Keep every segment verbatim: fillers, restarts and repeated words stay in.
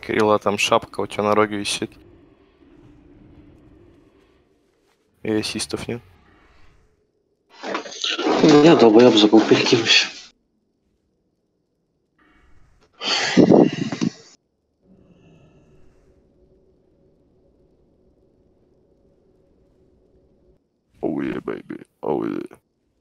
Кирилла, там шапка у тебя на роге висит. И ассистов нет. Я долбоёб забыл перекинуть. Oh yeah, baby. Oh yeah.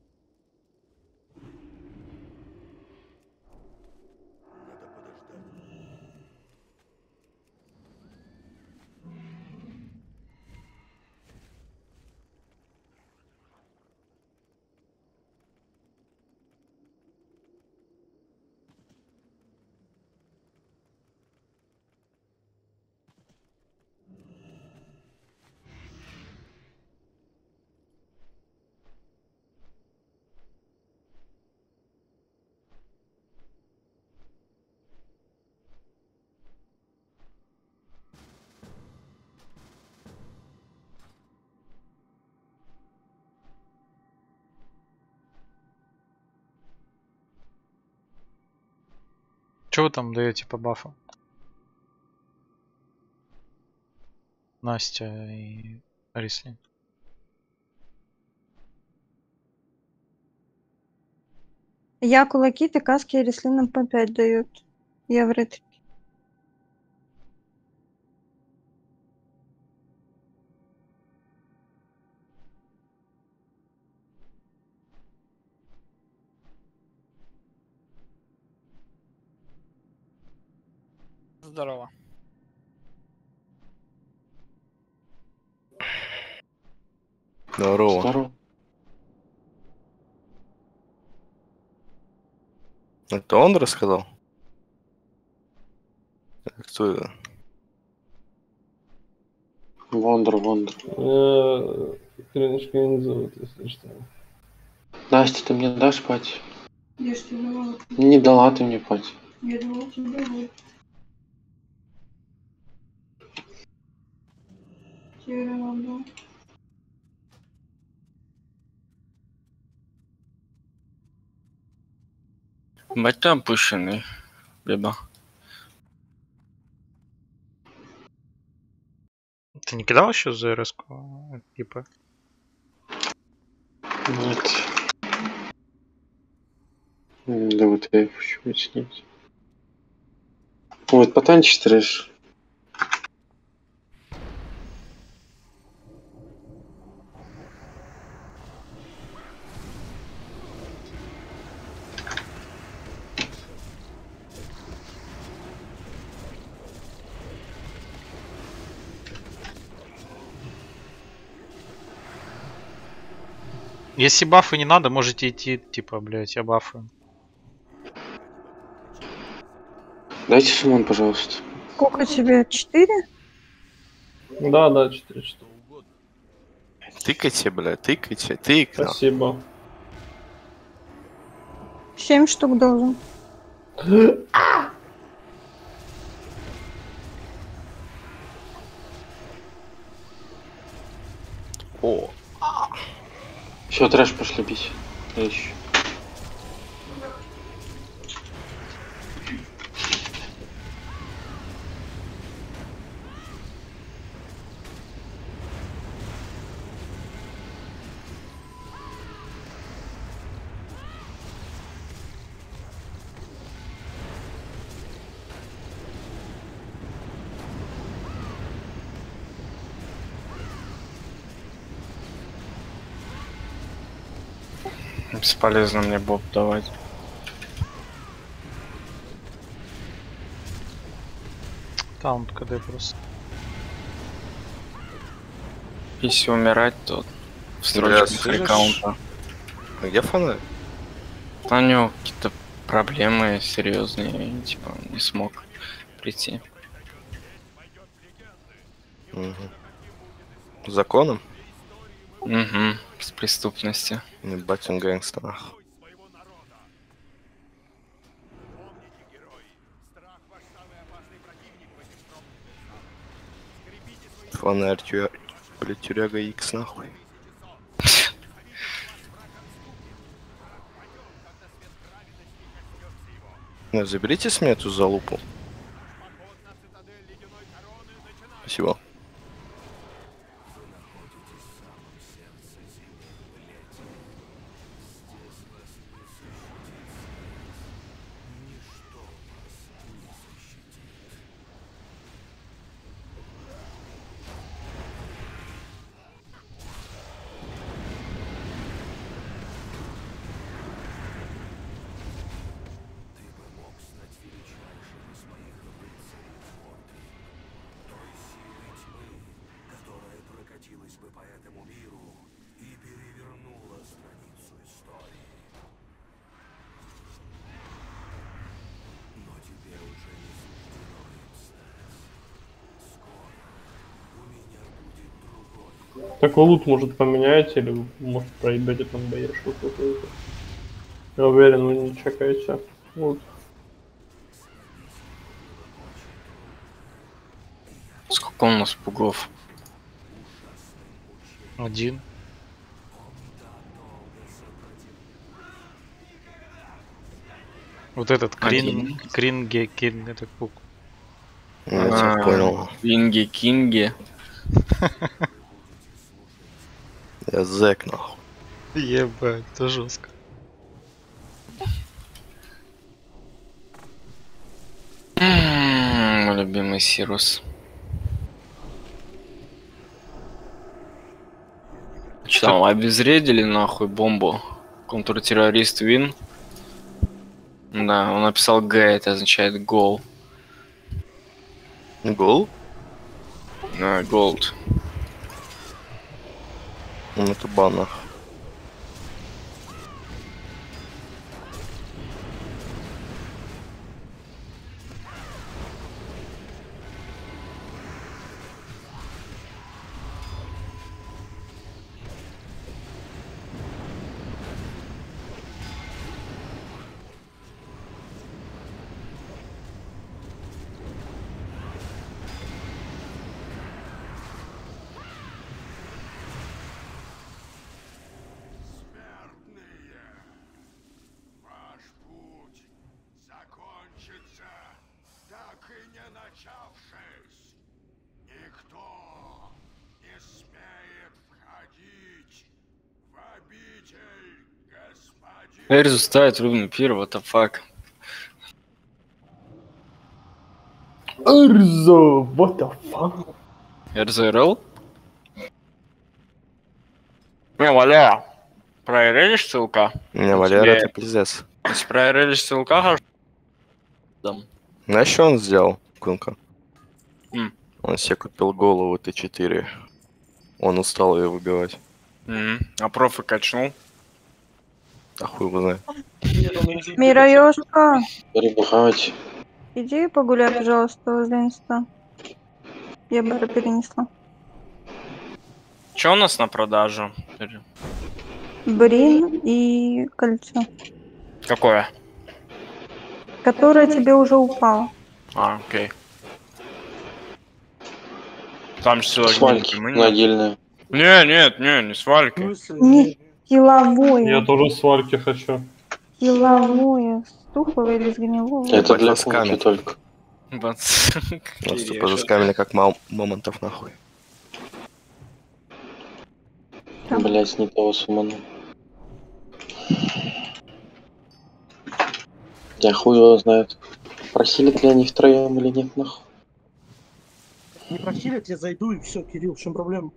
Что вы там даете по бафу? Настя и Рислин. Я кулаки, ты каски, и Рислинам по пять дают. Я в ретрике. Здорово. Здорово. Здорово. Это он рассказал? Кто это? Вондер, Вондер. Хренушка не зовут, если что. Настя, ты мне дашь спать? Я ж тебе давала. Не дала ты мне спать. Я думала, тебе будет. Тебе давала. Бать ты опущенный, Беба. Ты не кидал еще за РС-ку? Типа. Нет. Да вот я хочу снять. Вот потанчишь трэш. Если бафы не надо, можете идти, типа, блять, я бафы. Дайте суммон, пожалуйста. Сколько тебе? Четыре? Да, да, четыре штуки. Тыкайте, бля, тыкайте, тыкно. Спасибо. Семь штук должен. О, Все, трэш пошли бить. Трэш. Бесполезно мне боб давать. Таунт КД просто. Если умирать, то в Бля, строчке слышишь? аккаунта. а где фонарь? У него какие-то проблемы серьезные, и, типа, не смог прийти. Угу. Законом? Угу, с преступности. Ебать он гэнгстер. Фонарь, тюря... блядь, тюряга Икс нахуй. Ну, заберите с меня эту залупу. Спасибо. Так вы лут может поменяете или может проебете там боешку какую-то. Я уверен, вы не чекаете лут. Сколько у нас пугов? Один. Вот этот крин, Один. кринге, кин, этот пук. Я тебя А, понял. Винги, кинги. Я зэк, нахуй. Ебать, это жестко. М, Мой любимый Сирус. Что там, обезвредили нахуй бомбу? Контртеррорист Вин. Да, он написал Г, это означает гол. Гол? Да, голд. Ну это бан, нахуй. Ваш путь закончится, так и не начавшись. Никто не смеет входить в обитель господина. Эрзу ставит рубный пир, what the fuck. Эрзо, what the fuck? Эрзу РЛ? Не, Валя, проверишь ссылка? Не, У Валера, тебя- это пиздец. Если проверишь ссылка, там. Знаешь, что он сделал, Кунка? М. Он себе купил голову Т четыре. Он устал ее выбивать. Мгм. А профы качнул? А хуй его знает. Мираёшка, Перебухать. иди погуляй, пожалуйста, возле инста. Я бара перенесла. Что у нас на продажу? Брин и кольцо, Какое? которое тебе уже упало. А, окей. Там же силовики. Свальки на отдельные. Не, нет, не, не свальки. Не силовое, Я тоже сварки хочу. силовое, с тухлого или с гнилого. Это для Бац-ласками. кунки только. Бац. Нас тупо заскамили как мал моментов, нахуй. Да. Блять, не того суману. Я хуй его знает. Просили ли они втроем или нет, нахуй. Не просили, я зайду и все, Кирилл, в чем проблема?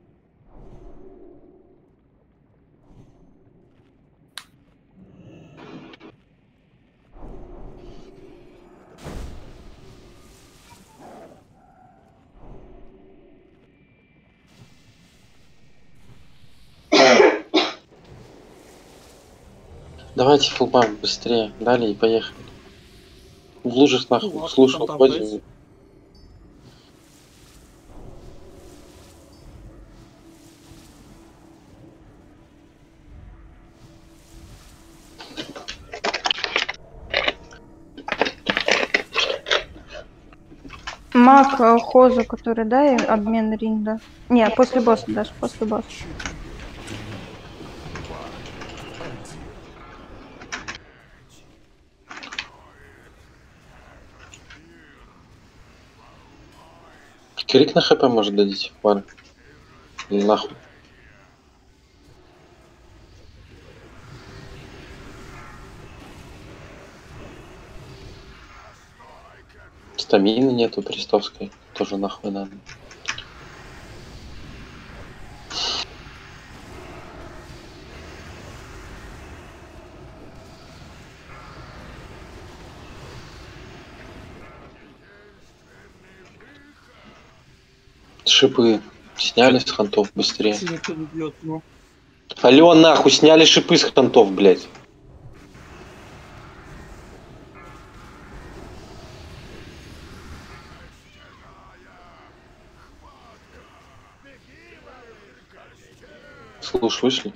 Давайте фулбам быстрее. Далее и поехали. В лужах Ну, нахуй. ладно, Слушал, там ходим. дайте. Маг э, Хозу, который, да, и обмен ринда. Не, после босса даже, после босса. Крик на хп может дадите, пары. Или нахуй. Стамины нету Крестовской. Тоже нахуй надо. Шипы сняли с хантов быстрее. Если никто не бьет, ну. Алло, нахуй, сняли шипы с хантов, блядь. Слушай, вышли.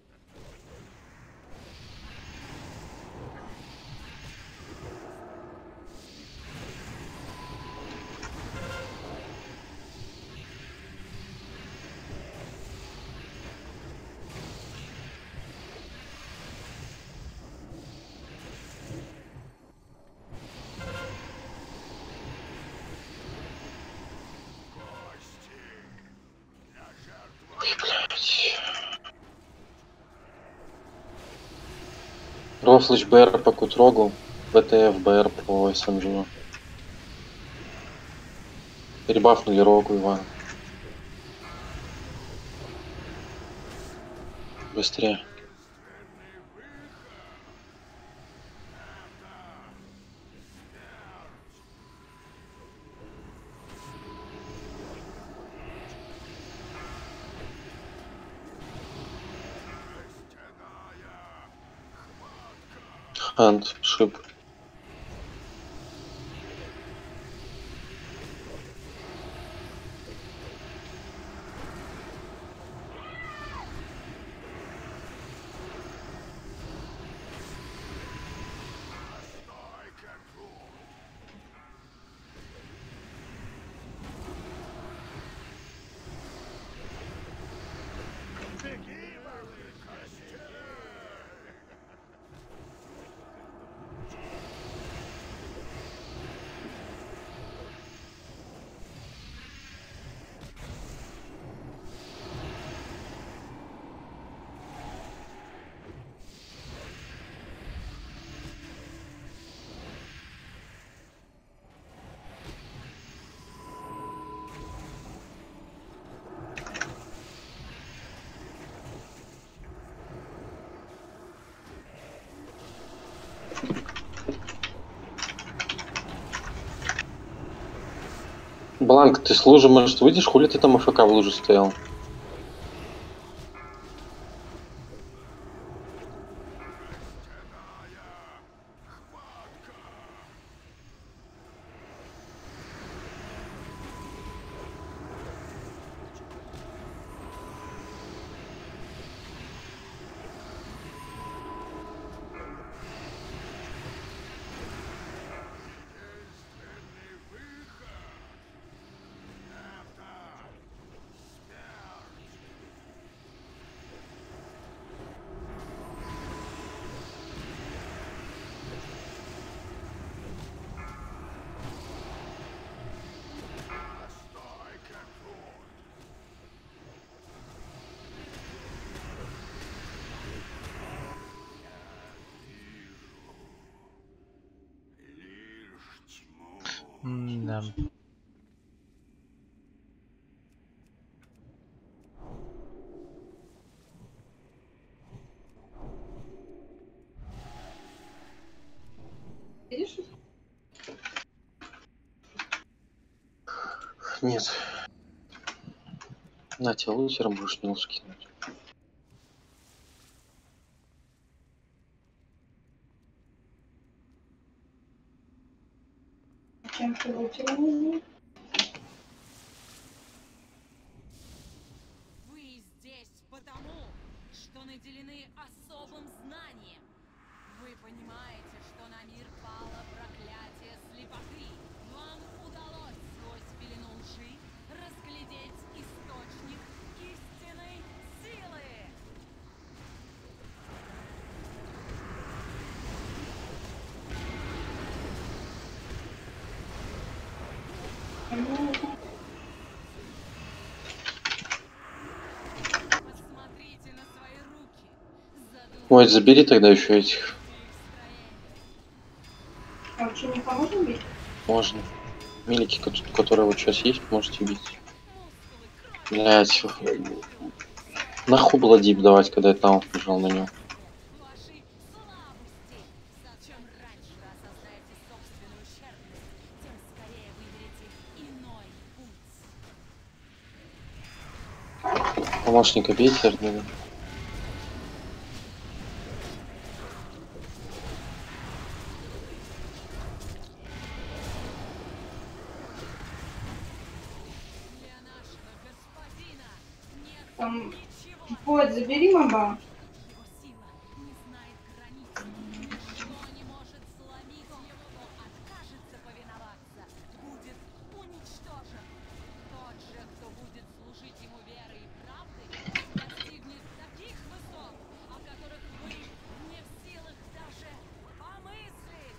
Ой, блядь. Рофлыч БР по Кутрогу, ВТФ БР по СМЖу. Перебафнули Рогу Ивана. Быстрее. Хант, шип. Бланк, ты с лужи, может, выйдешь? Хули ты там АФК в луже стоял? Да. Нет. На тебя лузером будешь не скинуть. Чем ты лучше? Вы здесь потому, что наделены особым знанием. Вы понимаете, что на мир пало проклятие слепоты. Вам удалось сквозь пелену лжи разглядеть источник истинной силы. Ой, забери тогда еще этих. А что, не поможем бить? Можно. Милики, ко- которые вот сейчас есть, можете бить. Блять. Нахуй было дип давать, когда я там нажал на него. Вашей слабости. Чем раньше вы осознаете собственную ущербность, тем скорее выберете иной путь. Помощника бейте, Эрдена. Для нашего господина нет Там, ничего. вот, забери моба. Его сила не знает границ. Что не может сломить его, кто откажется повиноваться, будет уничтожен. Тот же, кто будет служить ему верой и правдой, достигнет таких высот, о которых вы не в силах даже помыслить.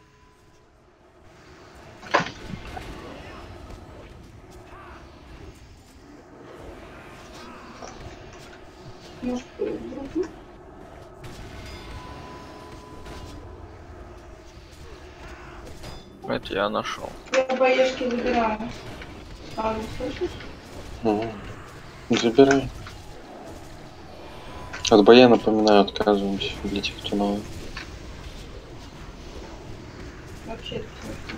Может, другу? Это я нашел. Я боешки забираю. А, ну, слышишь? Угу. Забирай. От боя, напоминаю, отказываемся для тех, кто новый. Вообще это смешно.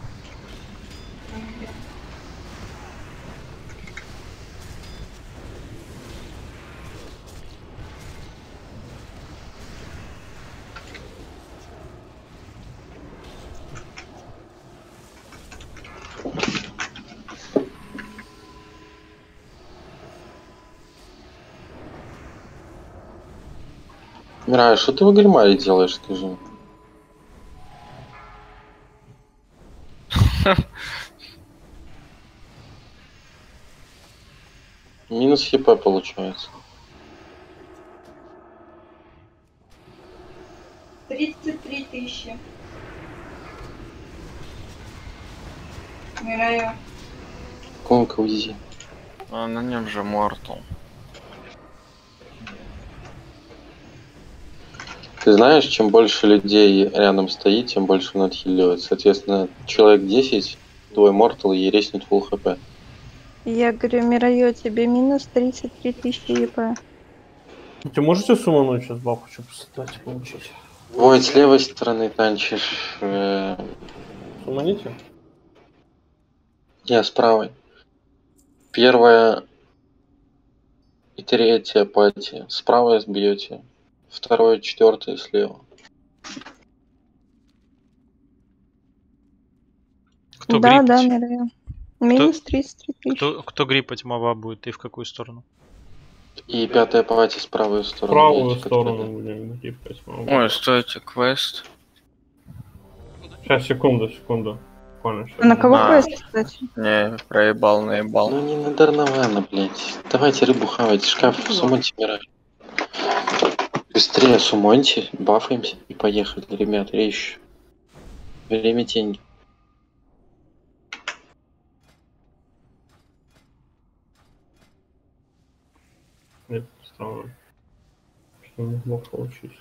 Мирай, что ты в Гальмаре делаешь, скажи? Минус хп получается. тридцать три тысячи. Мираю. Конка уйди. А на нем же Мортал. Ты знаешь, чем больше людей рядом стоит, тем больше он отхиливает. Соответственно, человек десять, твой мортал и резнет фулл хп. Я говорю, Мираю, тебе минус тридцать три тысячи ЕП. Ты можете сумануть сейчас бабу, что посадать получить? Ой, с левой стороны танчишь. Э... Суманите? Я с правой. Первая и третья пати. Справа сбьете. Второе, четвертое слева. Кто Да, гриппать? да, Мираю. Минус тридцать три тысячи. Кто, кто гриппать моба будет и в какую сторону? И пятая пати с правой В стороны. правую бьете, сторону подходя. будем гриппать. Ой, стойте, квест. Сейчас, секунду, секунду. Буквально щас. А на кого А. квест, кстати? Не, проебал, наебал. Ну не на Дарнована, блядь. Давайте рыбу хавать. Шкаф, сумоньте, Мирай. Быстрее сумоньте, бафаемся и поехали, ребят, речь. Время деньги. Нет, странно. Что не мог получить.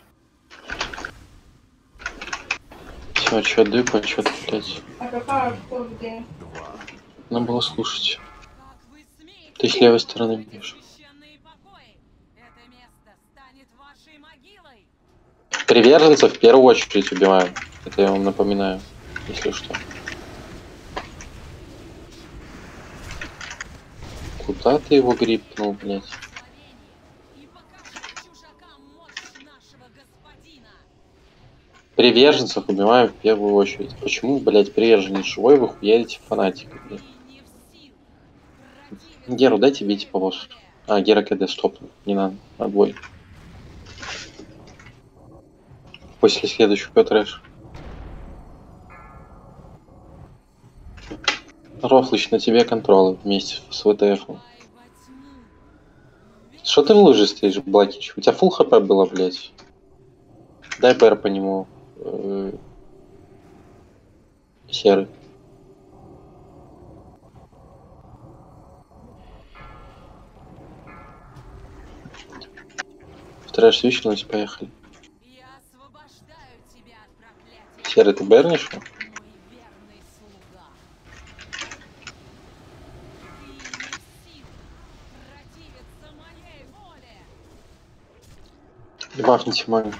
Все, чё дык, а чё ты, блядь. А какая кто где? Надо было слушать. Как вы смеете Ты с левой стороны бьешь. священные покои? Это место станет вашей могилой. Приверженцев в первую очередь убиваем. Это я вам напоминаю, если что. Куда ты его грипнул, блядь? И покажет чужакам мощь нашего господина. Приверженцев убиваем в первую очередь. Почему, блядь, приверженец живой, вы хуярите фанатика, блядь? И не в силах противиться Геру дайте бить по боссу. А, Гера КД, стоп. Не надо. Отбой. После следующего трэш. Рофлыч, на тебе контролы вместе с ВТФ. во тьму. Что ты в луже стоишь, Блакич? У тебя фулл хп было, блядь. Дай БР по нему. Э, Серый. В трэш свичнулись, поехали. Серый, ты бернишь? Мой верный слуга. Ты не в силах противиться моей воле. Бафните магию.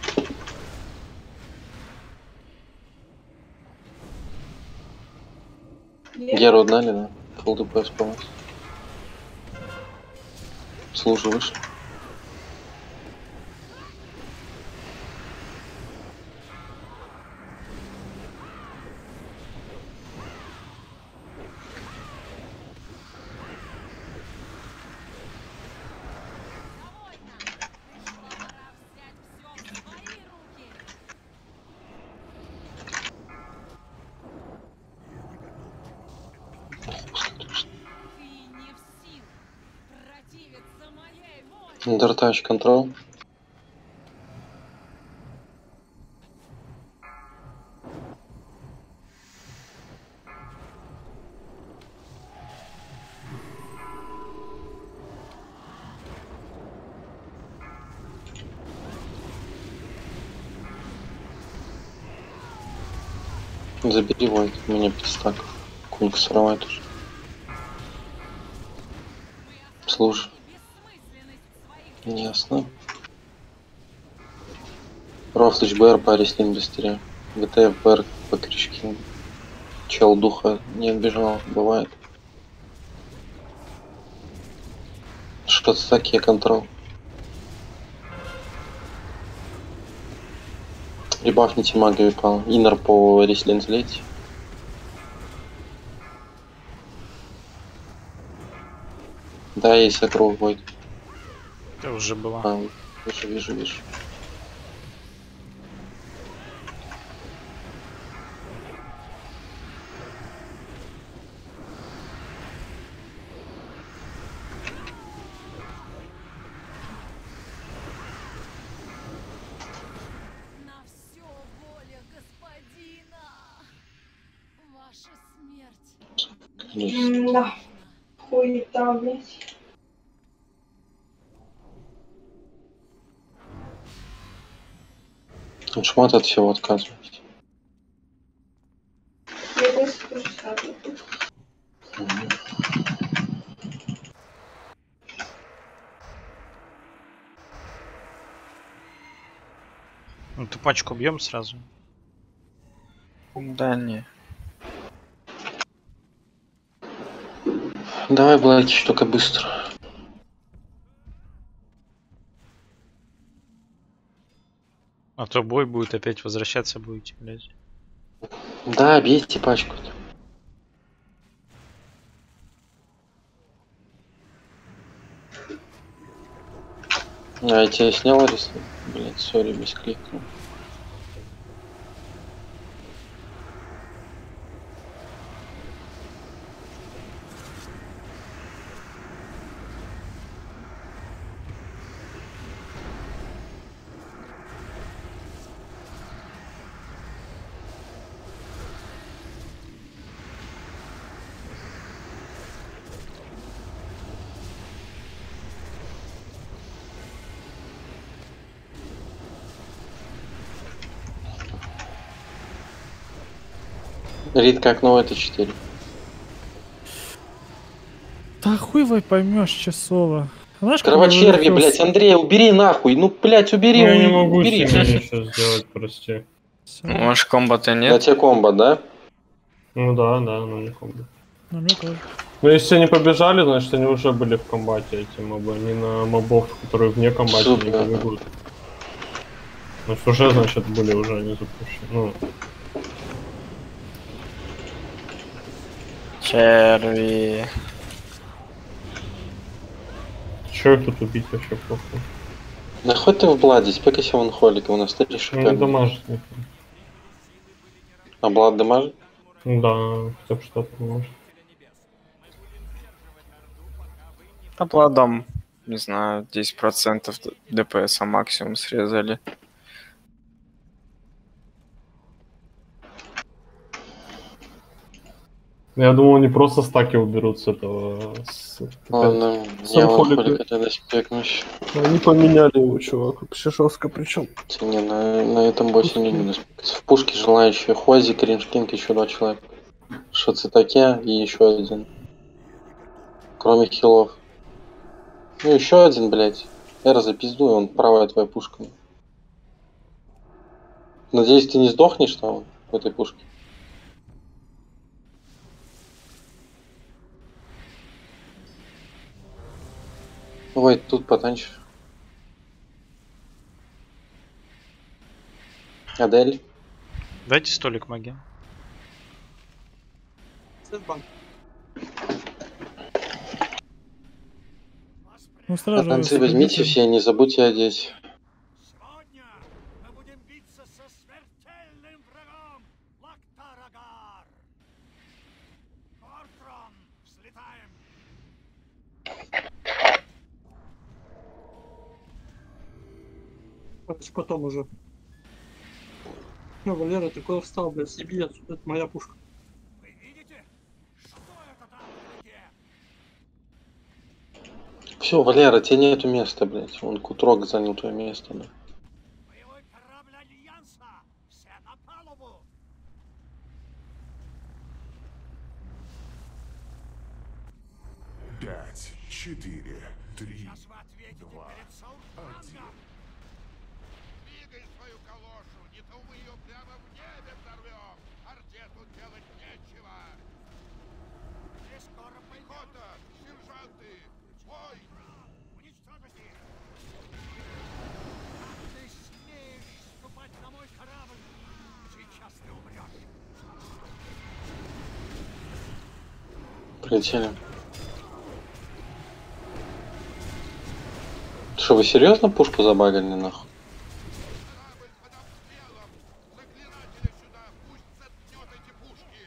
Геру отдали, да? Фулл ДПС по нас. Служу выше. Ты не в силах противиться моей воле. Андертач контрол. Забери войд, у меня пятистак. Кунг сорвать уже. Слушай. Ясно. Рофлыч БР по Арислин быстрее. ВТФ БР по Кришкину. Чел духа не отбежал, бывает. Что-то такие контрол. Ребафните магию пал. Иннер по Арислин злеть. Да, есть округ будет. Это уже было. А, вижу, вижу, вижу. На все воля господина. Ваша смерть. Конечно. Да. Хуета, блядь. Шмат от всего отказываюсь. Я тоже тоже ставлю. Ну, ты пачку бьем сразу. Да, не. Давай, Блэки, только быстро. А то бой будет опять возвращаться будете, блядь. Да, бейте пачку. А, я тебя снял, Арис? Блять, сори, без клика. Рид как новый Т четыре. Да хуй вы поймешь, часово. Знаешь, как я Кровочерви, вылетел блять, с- Андрей, убери нахуй. Ну, блять, убери, Я не у- могу убери. себе сейчас сделать, прости. Всё. Может, комбата На нет? тебе комбо, да? Ну да, да, ну не комбо. Ну, мне тоже. Ну если они побежали, значит они уже были в комбате, эти мобы, не на мобов, которые вне комбата не Супер. побегут. Ну уже, значит, были уже они запущены. Ну, Черви. чё их тут убить вообще похуй? Да хоть ты в Бладе, спекайся вон холика, у нас три Ну не шикарные. дамажит никто. А Блад дамажит? Ну да, хотя бы что-то может. По плодам, не знаю, десять процентов ДПС максимум срезали. Я думал, они просто стаки уберут с этого. С... Ладно, с я инфолика. лохолика тогда спекнусь. Они поменяли его, чувак, вообще жестко причем. Не, на, на этом боссе не надо спекаться. В пушке желающие Хози, Криншкинг, еще два человека. Шацитаке и еще один. Кроме хилов. Ну еще один, блядь. Эра, запиздуй, он правая твоя пушка. Надеюсь, ты не сдохнешь там в этой пушке. Ой, тут потанчишь. Адель. Дайте столик маги. Ну А сразу танцы сходите. возьмите все, не забудьте одеть. Сегодня мы будем биться со смертельным врагом Лактарагар. Кортрон, взлетаем. Короче, потом уже. Ну, Валера, ты куда встал, блядь, съеби отсюда, это моя пушка. Вы видите? Что это там вдалеке? Все, Валера, тебе нету места, блядь. Он Кутрок занял твое место, да. Боевой корабль Альянса! Все на палубу! Пять, четыре, три, Сейчас вы ответите перед Саурфангом! Двигай свою калошу, не то мы ее прямо в небе взорвем. Арте тут делать нечего. Мы скоро пойдем! Кота, сержанты, бой! Уничтожить их! Как ты смеешь ступать на мой корабль? Сейчас ты умрешь! Прилетели. Что, вы серьезно пушку забагали нахуй? Корабль под обстрелом! Заклинателя сюда, пусть заткнет эти пушки!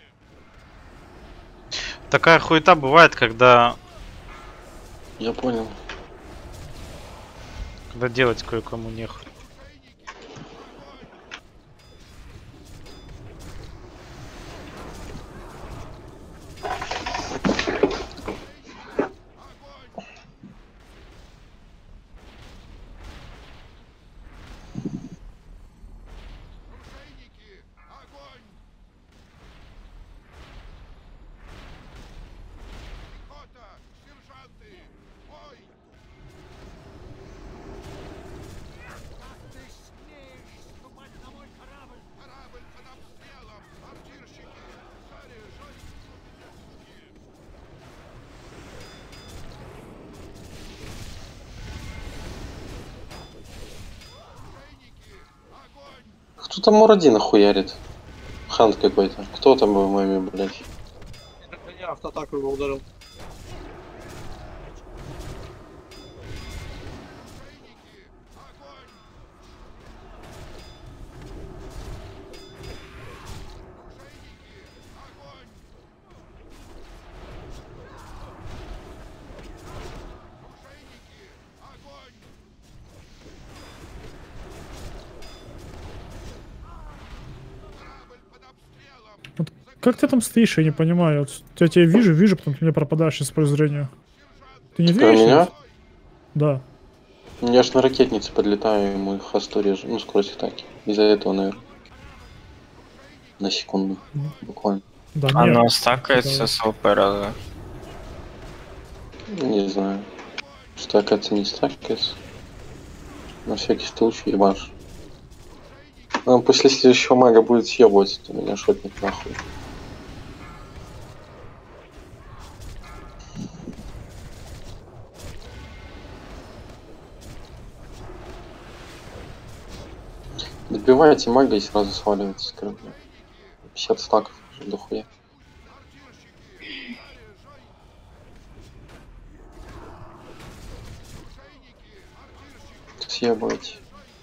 Такая хуета бывает, когда, Я понял. когда делать кое-кому нехуй. Оружейники, огонь! Пехота, сержанты, бой! Как ты смеешь ступать на мой корабль? Корабль под обстрелом! Артирщики, заряжай! Кто там Мурадина хуярит? Хант какой-то. Кто там был моими, блядь? Я автоатаку его ударил. Вот как ты там стоишь, я не понимаю. Вот я тебя вижу, вижу, потом ты меня пропадаешь из поля зрения. Ты не Про видишь? меня? Да. Я ж на ракетнице подлетаю, ему хасту режу. Ну, скорость атаки. Из-за этого, наверное. На секунду. Буквально. Да, Она нет. стакается с ЛП разве? Не знаю. Стакаться не стакается. На всякий случай ебаш. А после следующего мага будет съебывать, то меня шотник нахуй. Добивайте мага и сразу сваливайте с корабля. пятьдесят стаков уже дохуя. Съебывайте.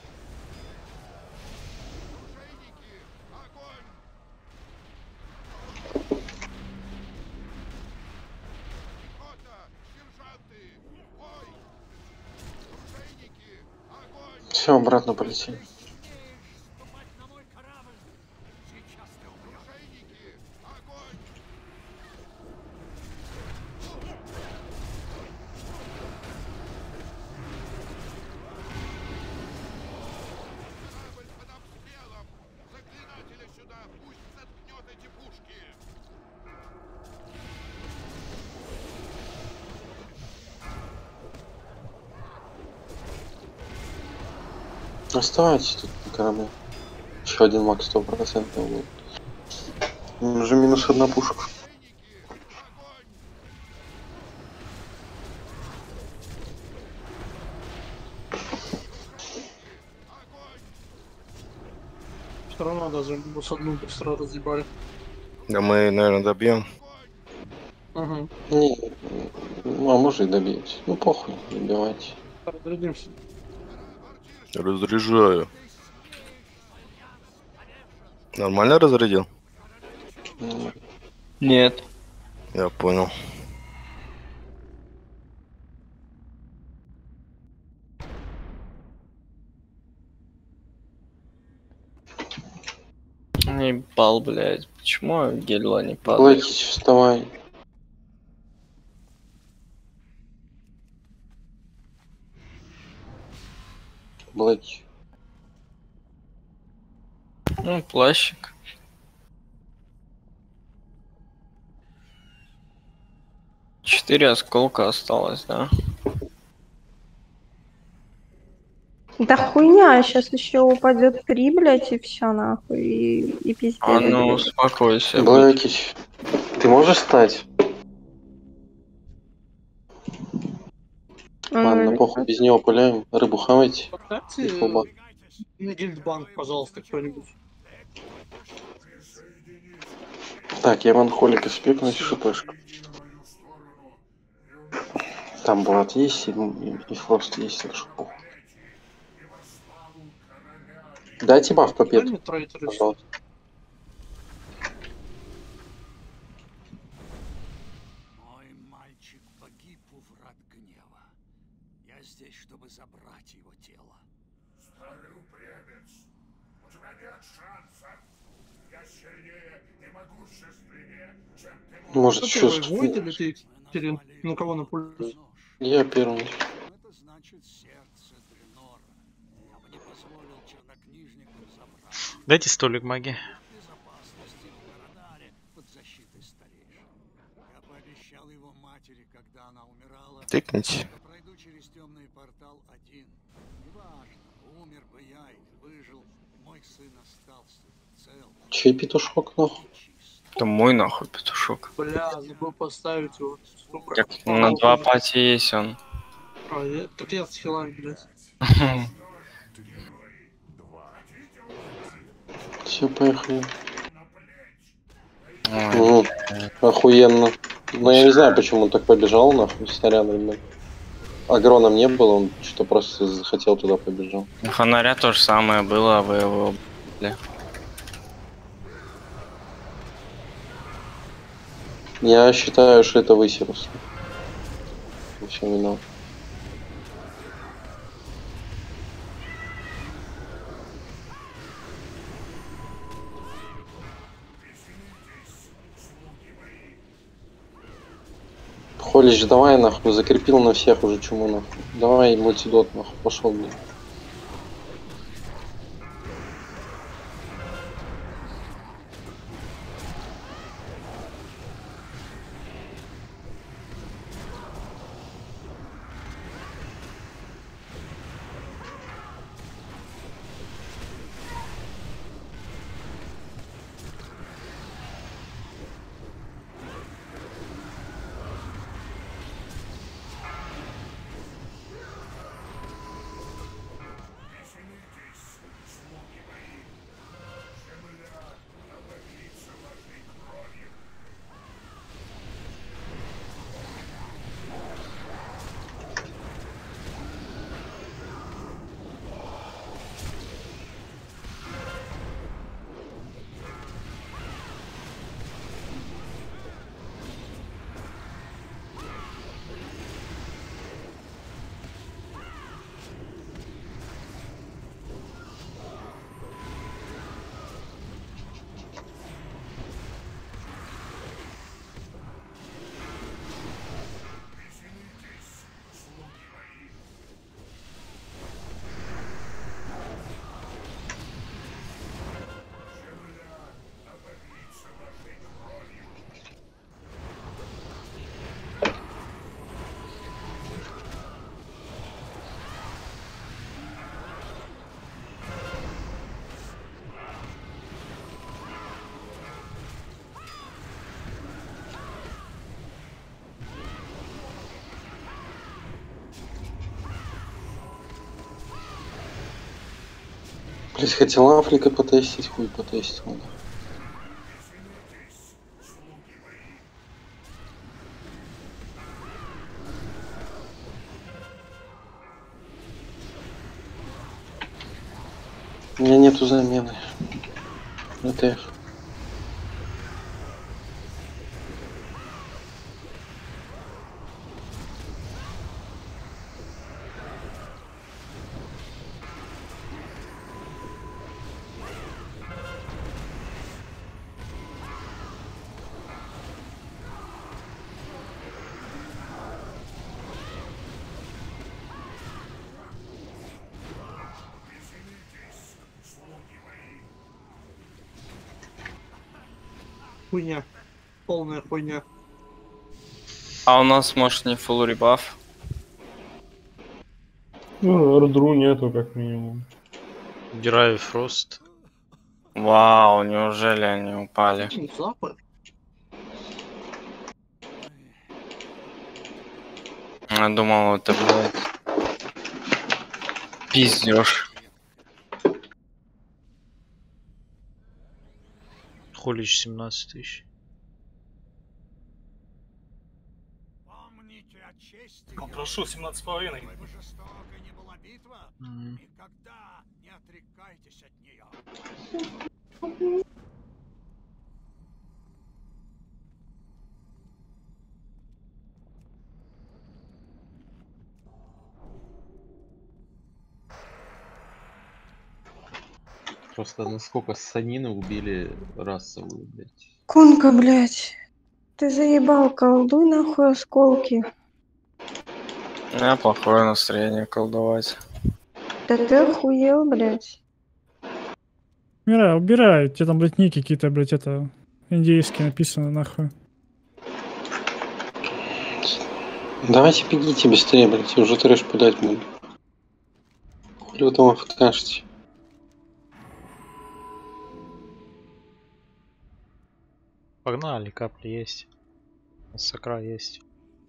Все, обратно полетели. Оставайтесь тут на корабле. Еще один маг сто процентов будет. Уже минус одна пушка. Все равно даже минус одну быстро разъебали. Да мы, наверное, добьем. Угу. Не, ну, а может и добьете. Ну похуй, добивайте. Разрядимся. Разряжаю. Нормально разрядил? Нет. Я понял. Не ебал, блядь. Почему Гельла не падает? Блэкич, вставай. Блэкич. Ну, плащик. Четыре осколка осталось, да? Да хуйня, сейчас еще упадет три, блядь, и все нахуй, и, и пиздец. А ну, успокойся. Блэкич, ты можешь встать? Ладно, похуй, без него пуляем. Рыбу хавайте. И фулбак. На гильдбанк, пожалуйста, кто-нибудь. Так, я ванхолика спекнуть шипешку. Там Блад есть и, и, и Фрост есть, так что похуй. Дайте баф попет, пожалуйста. Мой мальчик погиб у врат гнева. Я здесь, чтобы забрать его тело. Старый упрямец, у тебя нет шансов. Я сильнее и могущественнее, чем ты. Может, Кто еще... первый, Войд или ты, Кирин? На кого напульс? Я первый. Это значит сердце Дренора. Я бы не позволил чернокнижникам забрать. Дайте столик маги. Безопасности в Гранаре под защитой старейшин. Я пообещал его матери, когда она умирала, Тыкните. что пройду через темный портал один. Неважно, умер бы я или выжил, мой сын остался цел. Чей петушок, нахуй? Это мой нахуй петушок. Бля, забыл поставить его. Сука. Так, на два пати есть он. А, я, так я с хилами, блядь. Все, поехали. Ой, Ну, охуенно. Но я не знаю, почему он так побежал, нахуй, сорян, ребят. Агрона не было, он что-то просто захотел туда побежал. у фонаря то же самое было, а вы его... бля. Я считаю, что это Высерус. Все виноват. Холич, давай нахуй, закрепил на всех уже чуму нахуй. Давай мультидот нахуй, пошел, блин. Блять, хотел Африка потестить, хуй потестил. У меня нету замены. Это Хуйня. Полная хуйня. А у нас, может, не фулл ребаф? Ну, Эрдру нету, как минимум. Дирай Фрост. Вау, неужели они упали? Запад. Я думал, это, блядь, пиздёж. Холич семнадцать тысяч. Помните о чести. Прошу, семнадцать с половиной. Какой бы жестокой ни была битва, М. никогда не отрекайтесь от нее. Просто насколько санины убили расовую, блядь. Конка, блядь. Ты заебал, колдуй нахуй осколки. У меня плохое настроение колдовать. Да ты охуел, блядь. Убирай, убирай. Тебе там, блядь, ники какие-то, блядь, это... Индейские написано, нахуй. Давайте бегите быстрее, блядь, я уже трэш пулять буду. Хули вы там откажете? Погнали, капли есть. Сакра есть.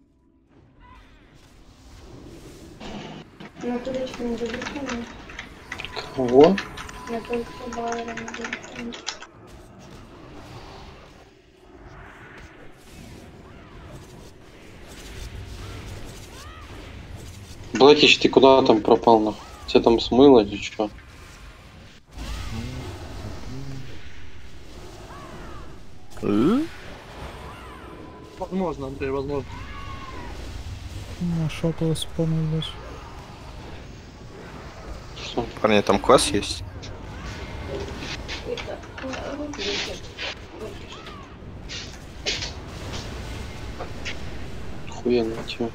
На туречку не забудь. Кого? Я только Байера не забудь. Блэкич, ты куда там пропал, нахуй? Тебя там смыло или чё? Возможно, Андрей, возможно. Нашел кого вспомнил, блядь. Что? Парни, там класс есть? Охуенно, чё?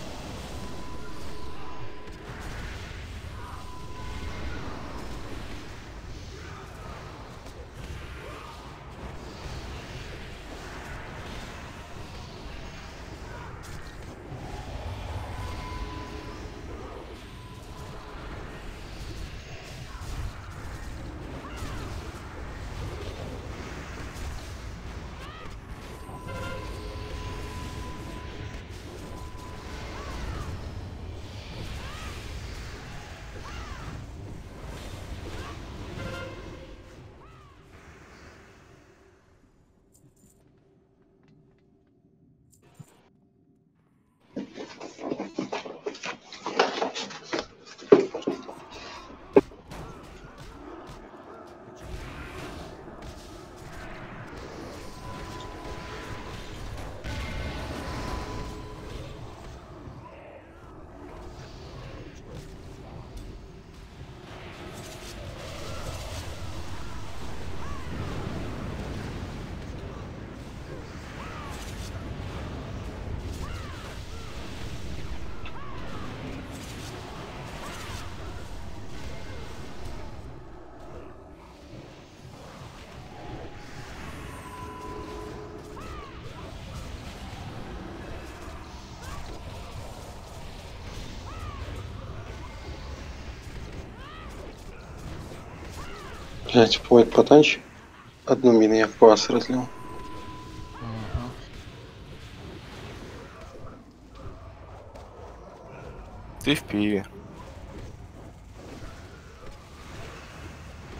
Блять, плойт потанчик. Одну мину я в класс разлил. Ты в пиве.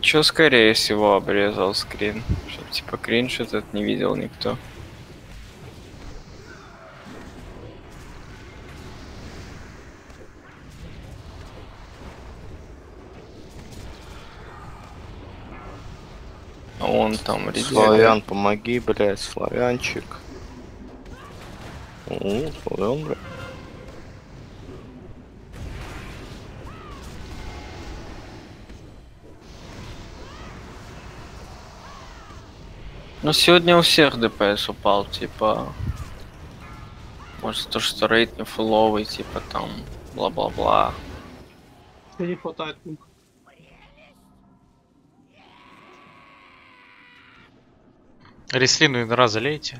Чё, скорее всего, обрезал скрин? Чтоб типа кринж этот не видел никто. А он там редега. Славян, помоги, блядь, славянчик. О, славян, блядь. Ну сегодня у всех ДПС упал, типа. Может то, что рейд не фуловый, типа там бла-бла-бла. Что не хватает пункт. Реслину и нора залейте.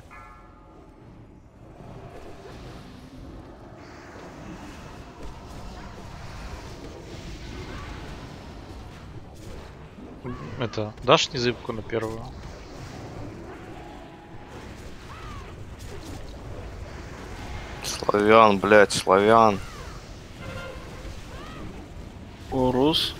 Это, дашь незыбку на первую? Славян, блядь, славян. Урус.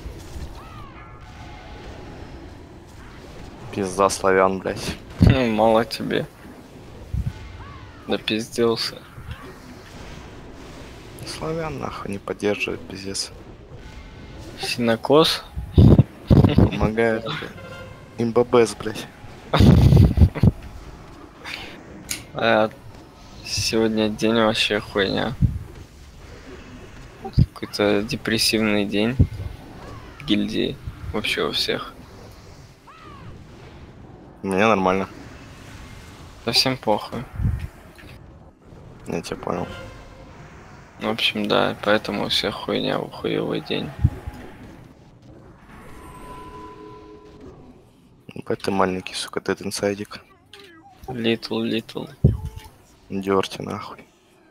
Пизда славян, блядь. Ну, мало тебе. Да пизделся. Славян нахуй не поддерживает, пиздец. Синокос. Помогает, блядь. Имбабес, блядь. А, сегодня день вообще хуйня. Какой-то депрессивный день в гильдии. Вообще у всех. Мне нормально. Совсем похуй. Я тебя понял. В общем, да, поэтому у всех хуйня, хуевый день. Ебать ты маленький, сука, ты инсайдик. Литл, литл. Дёрти нахуй.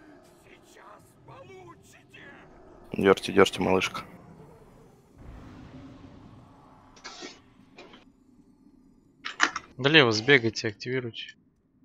Дёрти, дёрти, малышка. Долево сбегайте, активируйте.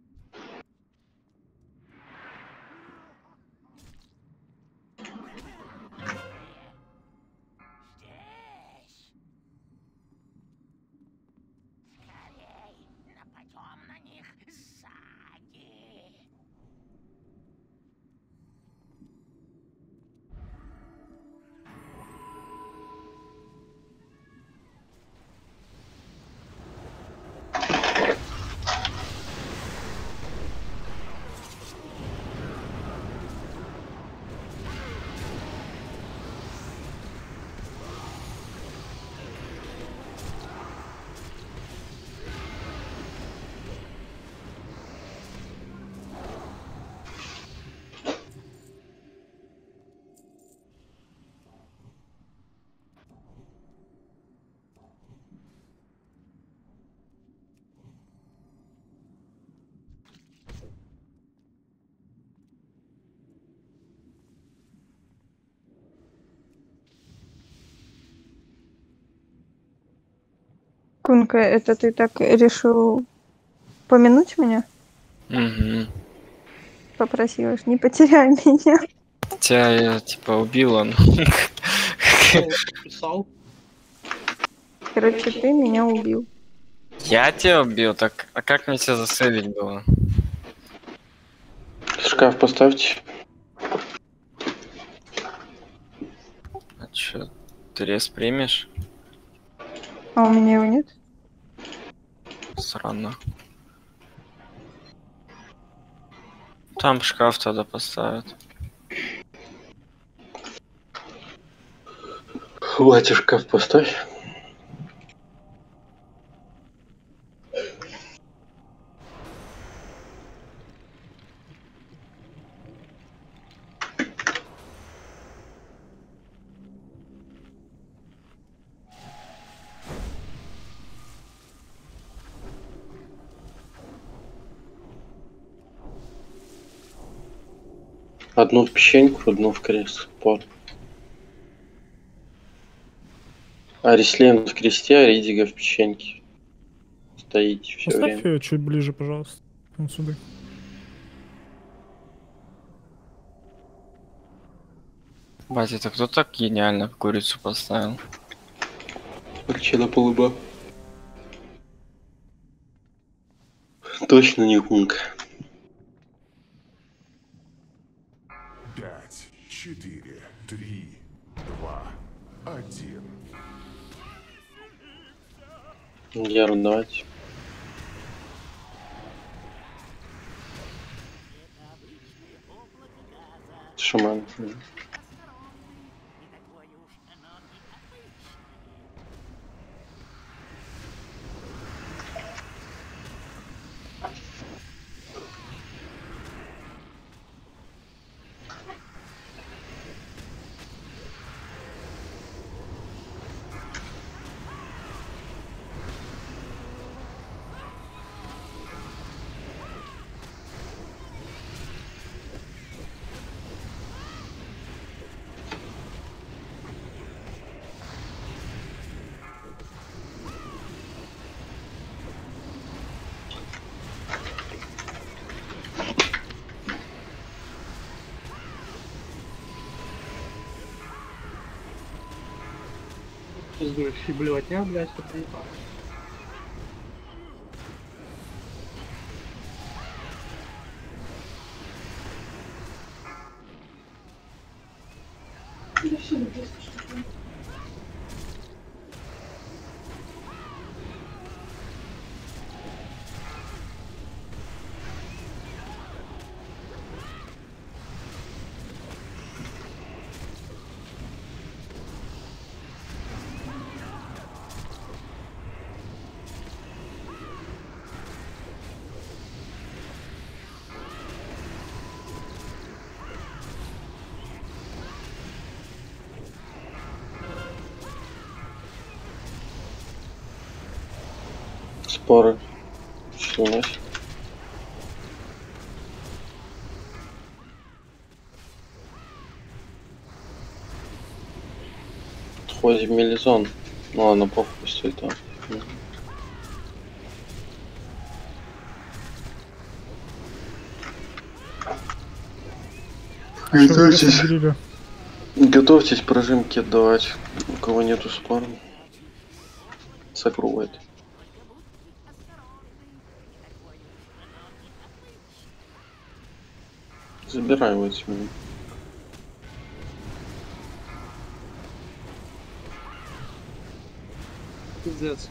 Кунка, это ты так решил помянуть меня? Угу. Попросилась, не потеряй меня. Тебя я типа убила. Ну. Писал. Короче, ты меня убил. Я тебя убил, так а как мне тебя засейвить было? Шкаф поставьте. А чё, ты рез примешь? А у меня его нет? Странно. Там шкаф тогда поставят. Хватит, шкаф поставь. Одну в печеньку, одну в крест. Пор. А Реслин в кресте, а Ридига в печеньке. Стоите все Поставь время. ее чуть ближе, пожалуйста. Вон сюда. Бать, это кто так гениально курицу поставил? Причина полуба. Точно не гунг. Пять, четыре, три, два, один. Геру, давайте. Шаман. Пиздуешь, блевотня, блядь, что ты ебал. Споры. Что у нас? Входим в мелизон. Ну ладно, похуй, пустой там. Готовьтесь. Готовьтесь прожимки отдавать. У кого нету спора. Сокрывает. Забирай его отсюда. Пиздец.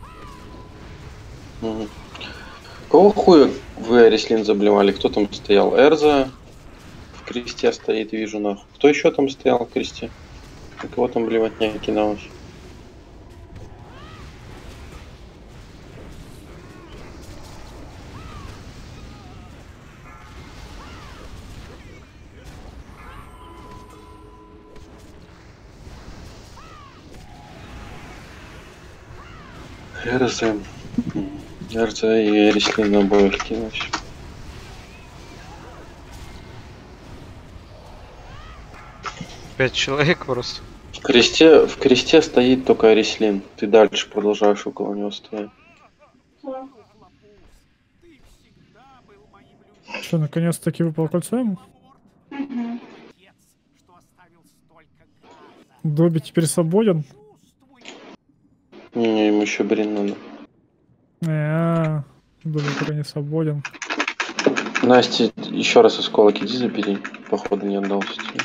Угу. Кого хуя вы Арислин заблевали? Кто там стоял? Эрза в кресте стоит, вижу нахуй. Кто еще там стоял в кресте? На кого там блевотня кидалась? Эрза. Эрза и Арислин на обоих кинулись. Пять человек просто. В кресте, в кресте стоит только Арислин. Ты дальше продолжаешь около него стоять. Что, наконец-таки выпал кольцо ему? Угу. Добби теперь свободен? Не, ему еще брин надо. А, Добби пока не свободен. Настя, еще раз осколок иди забери. Походу не отдался тебе.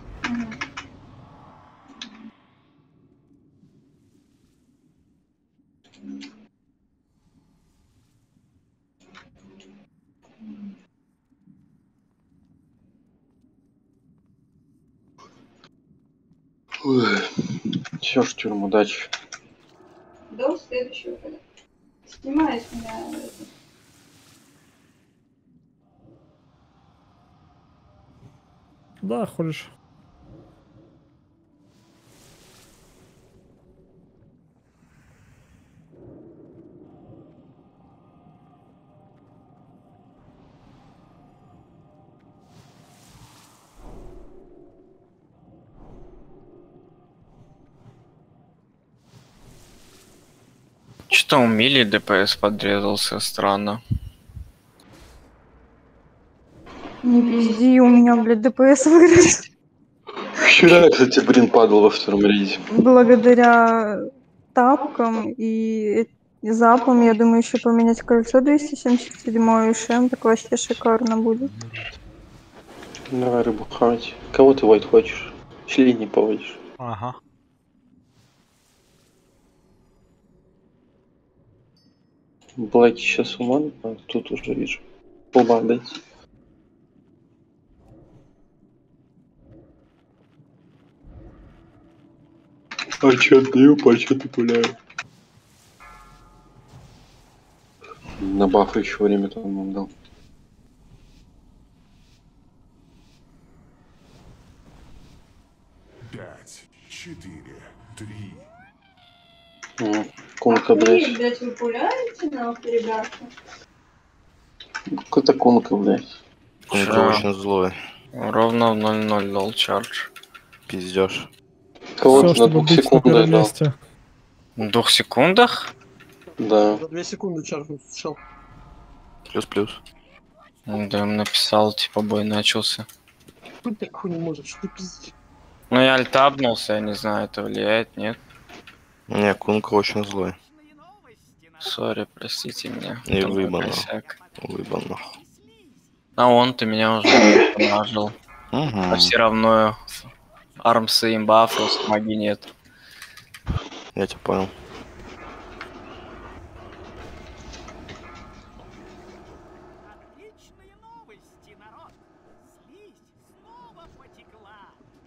Все, штурм, удачи. До следующего года. Снимай с меня это. Да, ходишь. Что у Мили ДПС подрезался, странно. Не пизди, у меня, блядь, ДПС вырос. Вчера, кстати, блин, падал во втором рейде. Благодаря тапкам и Запом, я думаю, еще поменять кольцо двести семьдесят семь и шем, так вообще шикарно будет. Давай рыбу хавать. Кого ты войт хочешь? Шли не поводишь. Ага. Блэки сейчас уман, а тут уже вижу. Оба дайте. А чё отдаю, по чё ты пуляю? На баф еще время там вам дал. Пять, четыре, три. М, Кунка, блядь. блядь, вы пуляете нахуй, ребята? Какой-то кунка, блядь. Кунка Чё? очень злой. Ровно в ноль ноль дал чардж. Пиздешь. Кого Все, ты на чтобы двух быть на секундах первом дал? месте. В двух секундах? Да. За две секунды чаркнул, шел. Плюс-плюс. Да, им написал, типа бой начался. Тут ты хуй не можешь, что ты пиздишь. Ну я альтабнулся, я не знаю, это влияет, нет? Не, Кунка очень злой. Сори, простите меня. И это мой выбано. косяк. Выбано. А он, ты меня уже нажил. Угу. А все равно армсы им бафос, маги нет. Я тебя понял. Отличные новости, народ! Слизь снова потекла!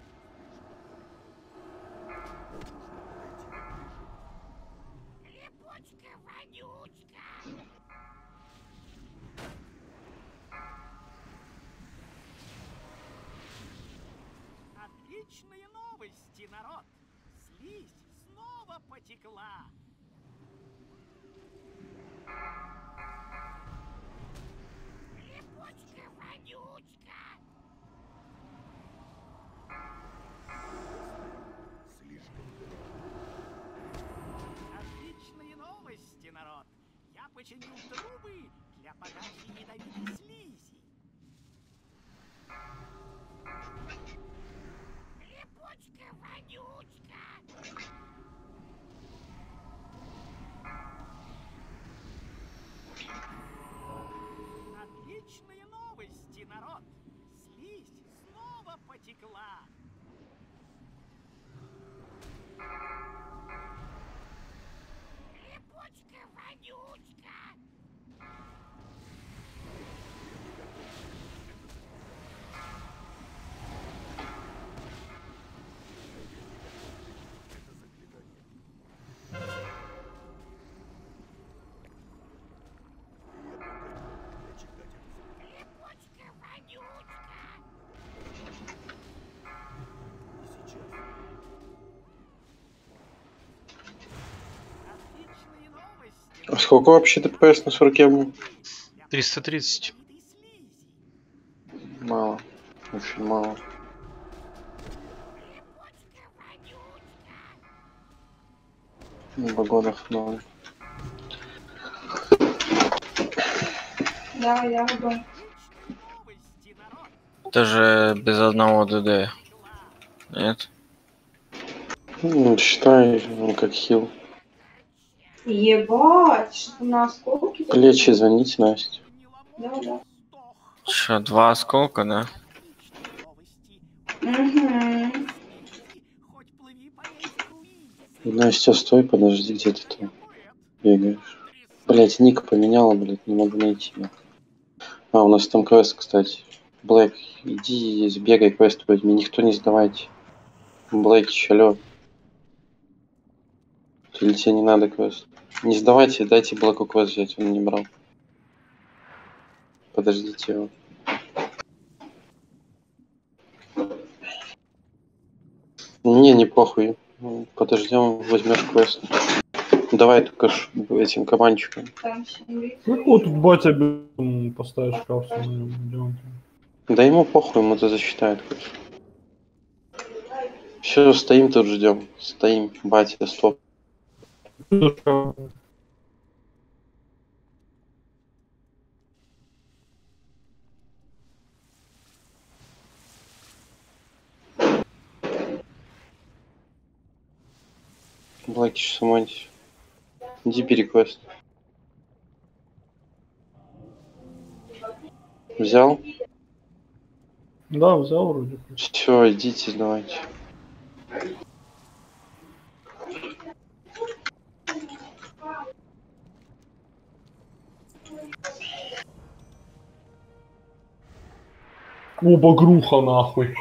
Липучка-вонючка! Отличные новости, народ! Слизь снова потекла! Липучка-вонючка! Отличные новости, народ! Я починил трубы для подачи ядовитой слизи. Липучка-вонючка! Отличные новости, народ! Слизь снова потекла! Липучка-вонючка! Липучка-вонючка! Отличные новости! А сколько вообще ДПС на сороке был? триста тридцать. Мало. Очень мало. Вагонов много. Да, я буду. Это же без одного ДД. Нет? Ну, считай, ну, как хил. Ебать, что на осколки? Плечи, звоните, Настя. Да, да. Что, два осколка, да? Угу. Настя, стой, подожди, где ты там бегаешь? Блять, ник поменяла, блять, не могу найти. А, у нас там квест, кстати. Блэк, иди, сбегай, квест возьми, никто не сдавайте. Блэк, алё. Или тебе не надо квест? Не сдавайте, дайте Блэку квест взять, он не брал. Подождите его. Не, не похуй. Подождем, возьмешь квест. Давай только ж этим кабанчиком. Ну вот тут батя м, поставишь капсулу на нем. Где он там? Да ему похуй, ему это засчитает. Все, стоим тут ждем. Стоим, батя, стоп. Блэки, самонтись. Иди переквест. Взял? Да, взял вроде. Все, идите, давайте. О, багруха нахуй.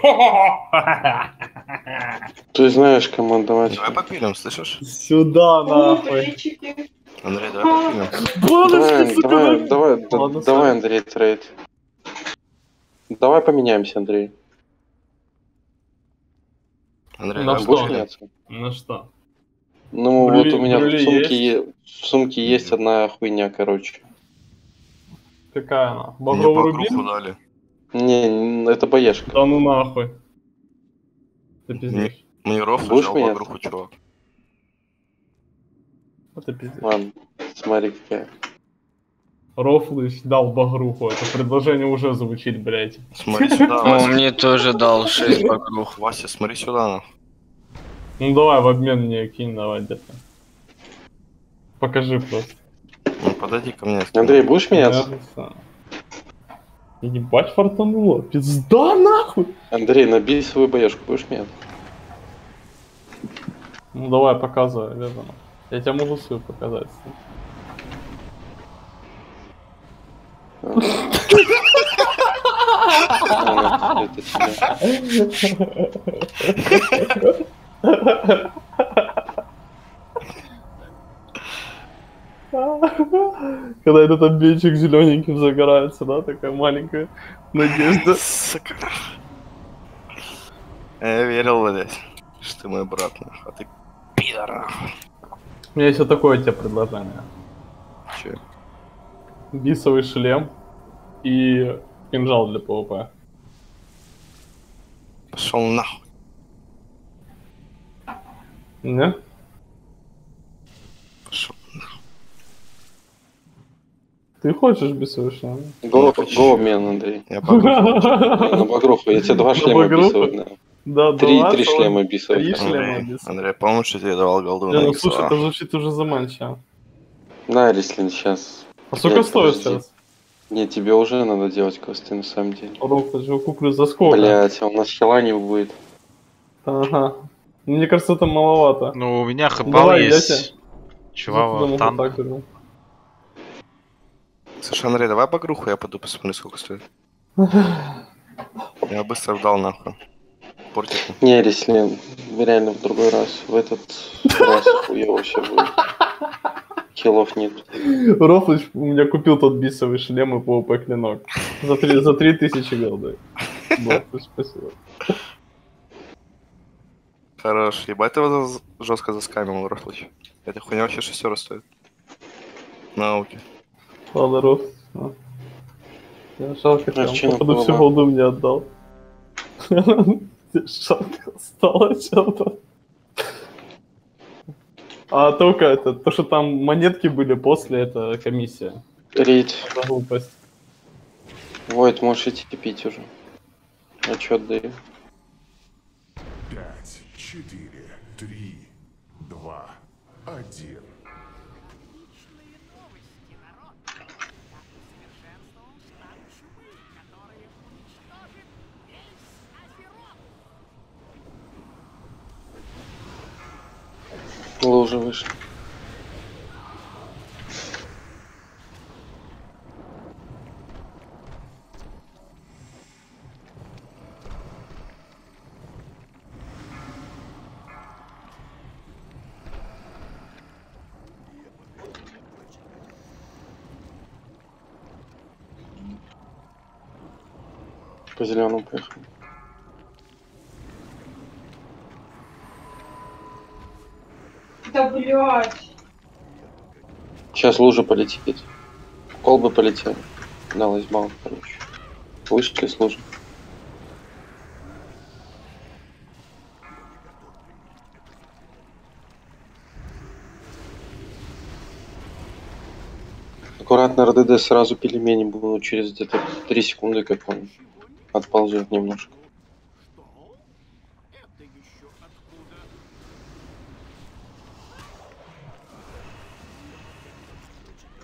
Ты знаешь, кому отдавать. Давай попилим, слышишь? Сюда нахуй. Андрей, давай попилим. Давай, давай, давай, да- Ладно, давай, сори. Андрей, трейд. Давай поменяемся, Андрей. Андрей, На давай что? Будешь попилим. меняться? На что? Ну, Брюли- вот у меня брюли в сумке, есть? е- в сумке есть одна хуйня, короче. Какая она? Мне Багровый багруху рубин? дали. Не, н- это боешка. Да ну нахуй. Ты пиздишь. Мне рофл Будешь взял меняться? багруху, чувак. Это пиздец. Ладно, смотри какая. Рофлыч дал багруху. Это предложение уже звучит, блядь. Смотри сюда, О, Вася. мне тоже дал шесть багрух. Вася, смотри сюда, нахуй. Ну давай в обмен мне кинь, давай где-то. Покажи просто. Ну, подойди ко мне. Андрей, будешь меняться? Мясо. Ебать фартануло. Пизда нахуй. Андрей, набей свою боешку, будешь меняться? Ну давай, показывай, вязано. Я тебе могу свою показать. Ладно, это тебе. Когда этот обменчик зелененьким загорается, да, такая маленькая надежда. Сука. Я верил, блядь, что ты мой брат, нахуй. А ты пидор, нахуй. У меня есть вот такое тебе предложение. Че? Бисовый шлем и кинжал для ПВП. Пошел нахуй. Не? Пошел. Ты хочешь бисовый шлем? Го, го обмен, Андрей. Я багруху. На багруху, я тебе два На шлема багруху? бисовых. да. Да, Три, два три целых- шлема бисовых. Три да. шлема Андрей, бисовых. Андрей, помнишь, что я тебе давал голду Не, на ну икс слушай, два? это звучит уже заманчиво. На, Рислин, сейчас. А сколько Блядь, стоит подожди. сейчас? Не, тебе уже надо делать квесты на самом деле. Рофл, я его куплю за сколько? Блять, а у нас хила не будет. Ага. Мне кажется, это маловато. Ну, у меня Ну, хэпал давай, я есть. тебе- Чувава, Я тебе танк. могу так верну. Слушай, Андрей, давай багруху, я пойду посмотрю, сколько стоит. Я быстро вдал, нахуй. Портик. Не, Рислин, реально в другой раз. В этот раз хуя вообще будет. Хилов нет. Рофлыч у меня купил тот бисовый шлем и ПВП клинок. За три, за три тысячи голды. Рофлыч, спасибо. Хорош. Ебать, ты его за- жестко заскамил, Рофлыч. Эта хуйня вообще шестеро стоит. Науки. Ладно, Рофлыч. а. Я жалко, А, там, чем походу всю было? голду мне отдал. Жалко стало что-то. А только это, то, что там монетки были после, это комиссия. Рейд. За глупость. Войт, можешь идти пить уже. Отчет даю. Пять, четыре, три, два, один. Отличные новости, народ. Я усовершенствовал штат чумы, который уничтожит весь Азерот. Лужа вышла. По зеленому поехали. Да блядь. Сейчас лужа полетит. Колбы полетели. Да, лайсбаун, короче. Вышли с лужи. Аккуратно РДД сразу пельмени будут через где-то три секунды, как он отползет немножко. Это еще откуда?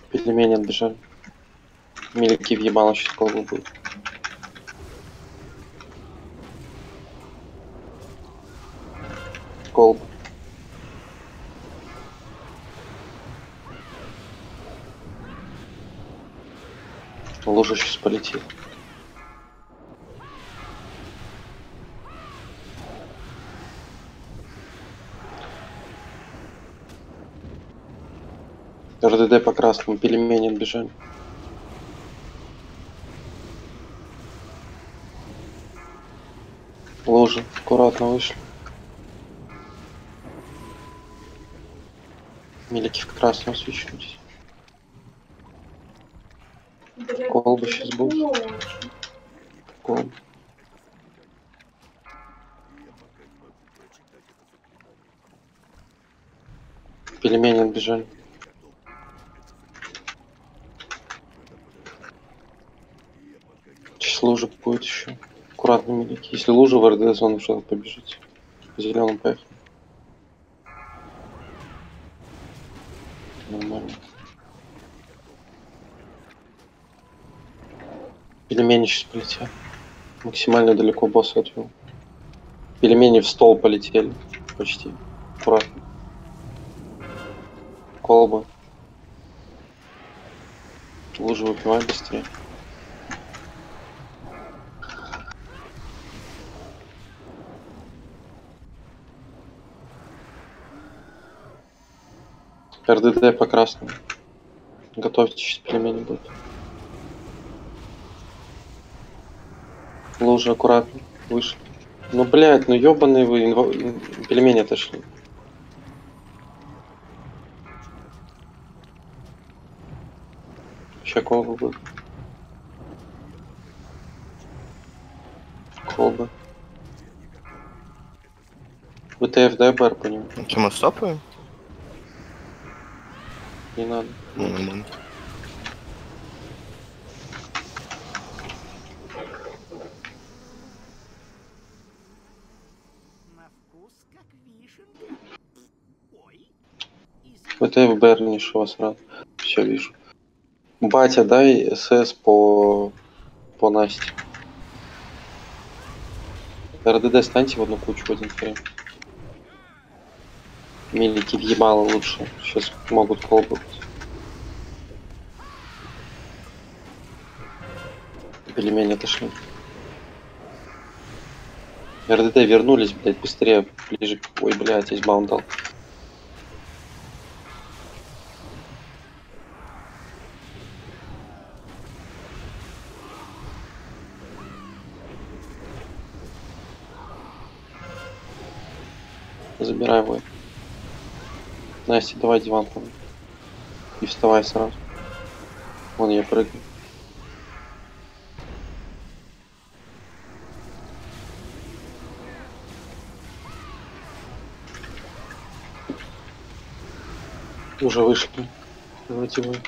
Пельмени отбежали. Мелики въебало, сейчас колбу будет. Колб. Лужа сейчас полетит. РДД по красному, пельмени отбежали. Лужи, аккуратно вышли. Мелики в красном свечнулись. Колба сейчас будет. Колба. Пельмени отбежали. Сейчас лужа будет еще. Аккуратно, мелики. Если лужа в РД зону, что-то побежите. По зеленым поехали. Нормально. Пельмени сейчас полетят. Максимально далеко босса отвел. Пельмени в стол полетели. Почти. Аккуратно. Колба. Лужу выпивай быстрее. РДД по красному. Готовьте, сейчас пельмени будут. Лужа аккуратно. Вышли. Ну, блядь, ну ёбаные вы, инво... пельмени отошли. Сейчас колба будет. Колба. ВТФ, дай БР по нему. Чем мы стопаем? Не надо. Ну, нормально. ВТФ БР не шо вас рад. Все вижу. Батя, дай СС по по Насте. РДД станьте в одну кучу в один фрейм. Милики въебало лучше. Сейчас могут колбать. Пельмени отошли. РДД вернулись, блядь, быстрее, ближе. Ой, блядь, есть баун дал. Забирай его. Настя, давай диван там. И вставай сразу. Вон я прыгаю. Уже вышли. Давайте вы.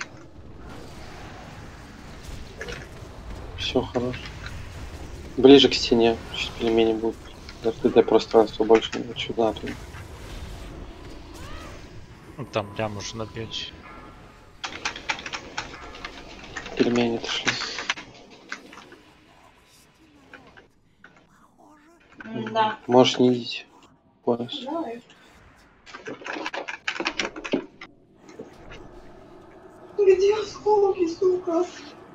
Все хорошо. Ближе к стене. Сейчас пельмени будут. РТД пространства больше нет. Сюда тут. Ну, там прям уже набьете. Пельмени отошли. Да. Можешь не идти. Пояс. Давай. Где осколки, сука?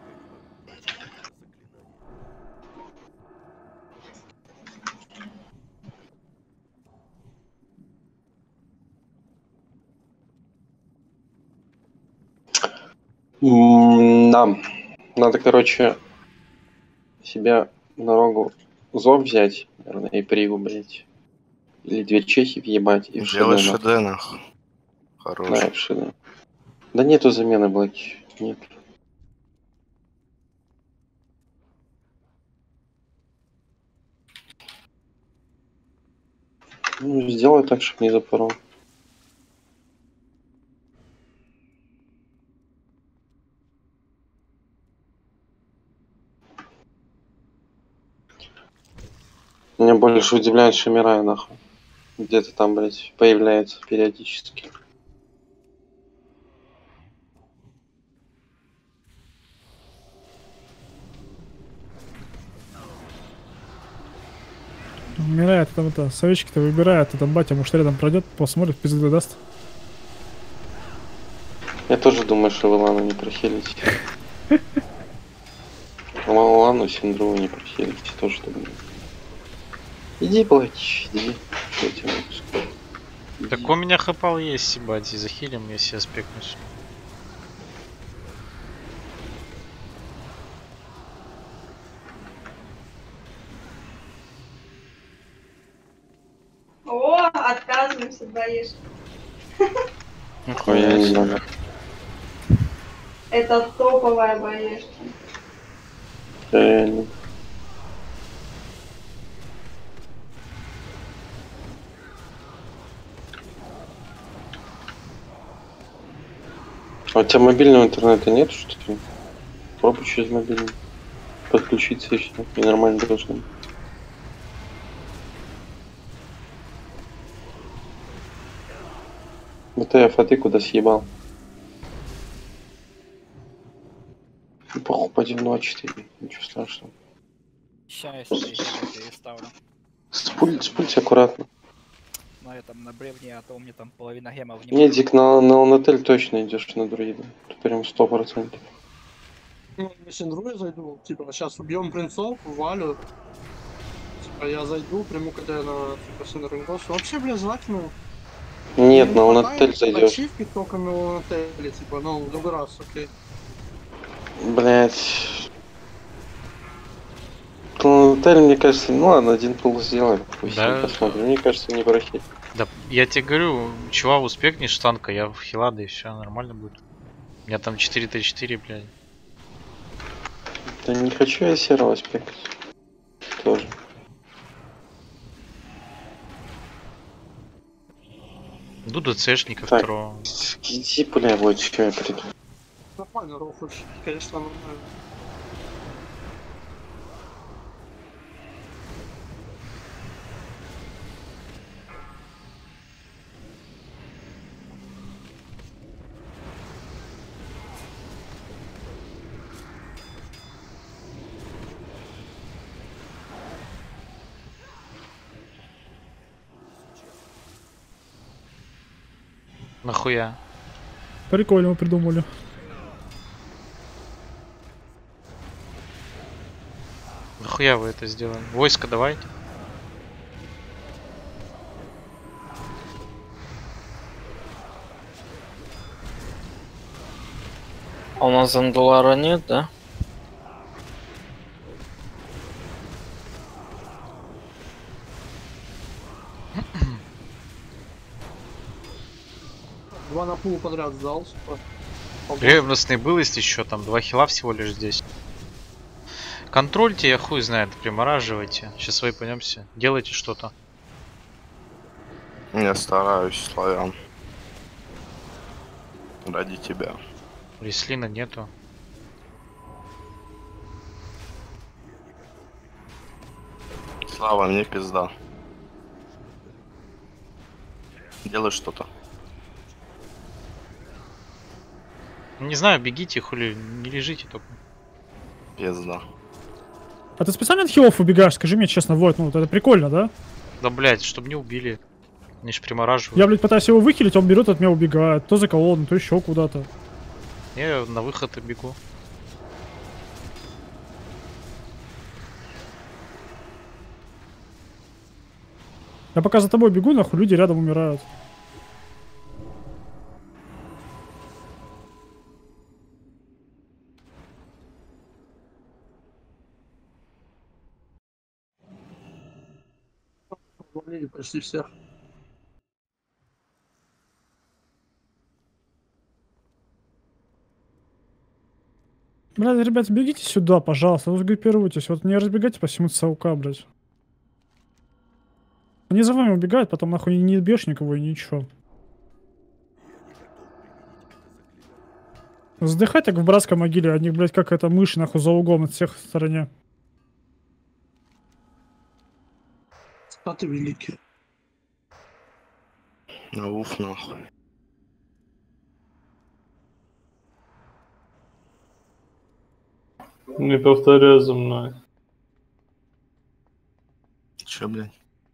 Нам надо, короче, себя на рогу зов взять, наверное, и пригу, блять. Или две чехи въебать и в Делай ШД, ШД, нахуй. Хорош. Да, и в ШД. Да нету замены, блять. Нет. Ну, сделай так, чтобы не запорол. Меня больше удивляет Шамирай, нахуй. Где-то там, блядь, появляется периодически. Умирает там это, советчики-то выбирают, это батя, может рядом пройдет, посмотрит, пизды даст. Я тоже думаю, что вы Лану не прохилите. Лану, Синдру не прохилите, тоже думаю. Иди, плачь, иди. Что я тебе могу сказать? Так у меня хапал есть, ебать, и захилим, если я спекнусь. О, отказываемся от боешки. Ой, я не знаю. Это топовая боешка. Реально. А у тебя мобильного интернета нет, что ли? Попробуй через мобильный подключиться и все, и нормально должно быть. ВТФ, а ты куда съебал? Ну, похуй, пойдем два четыре, ничего страшного. Сейчас я переставлю. Спуль, спульте аккуратно. На этом, на бревне, а то у меня там половина гемов не Не, Дик, на, на Ланатель точно идешь на друида. Тут прям сто процентов. Ну, на Синдру я зайду, типа, сейчас убьем принцов, валю. Типа, я зайду, приму когда на типа, Синдру. Вообще, бля, желательно. Нет, Мне на не Ланатель хватает зайдешь. ачивки только на Ланателе, типа, ну, в другой раз, окей. Блять. Ланатель, мне кажется, ну ладно, один пул сделаем. Пусть Да. посмотрим. Мне кажется, не прохит. Да, я тебе говорю, чувак, успекнешь танка, я в хила, да и все, нормально будет. У меня там четыре тэ четыре, блядь. Да не хочу я серого спекать. Тоже. Буду цешника Так. второго. Иди, бля, вот что я приду. Нормально, Рофлыч, конечно, нормально. Нахуя? Прикольно мы придумали. Нахуя вы это сделали? Войско давайте. А у нас Андулара нет, да? Два на пул подряд сдал, типа. Ревностный был, если еще там два хила всего лишь здесь. Контрольте, я хуй знает, примораживайте. Сейчас вейпанемся. Делайте что-то. Я стараюсь, славян. Ради тебя. Реслина нету. Слава, мне пизда. Делай что-то. Не знаю, бегите, хули, не лежите только. Пизда. А ты специально от хилов убегаешь? Скажи мне честно, вот, ну вот это прикольно, да? Да, блять, чтобы не убили. Они ж примораживают. Я, блядь, пытаюсь его выхилить, он берет от меня убегает. То за колонну, то еще куда-то. Я на выход и бегу. Я пока за тобой бегу, нахуй, люди рядом умирают. Валили почти всех. Блядь, ребят, бегите сюда, пожалуйста, вы группируйтесь. Вот не разбегайте по всему ЦАУК, блядь. Они за вами убегают, потом нахуй не бьешь никого и ничего. Вздыхать так в братской могиле, они, блядь, как это мышь, нахуй, за углом от всех в стороне. А ты великий. Ну уф, нахуй. Не повторяй за мной. Че, блядь?